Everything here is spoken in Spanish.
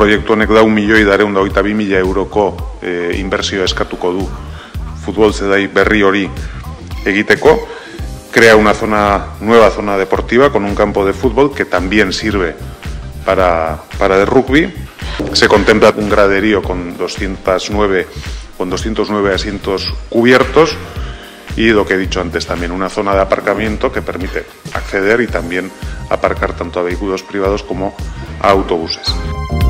proiektu honek da 1.222.000 euroko inbertsioa eskatuko du futbol zelai berri hori egiteko. Crea una nueva zona deportiva con un campo de fútbol que también sirve para el rugby. Se contempla un graderío con 209 asientos cubiertos y lo que he dicho antes también, una zona de aparcamiento que permite acceder y también aparcar tanto a vehículos privados como a autobuses.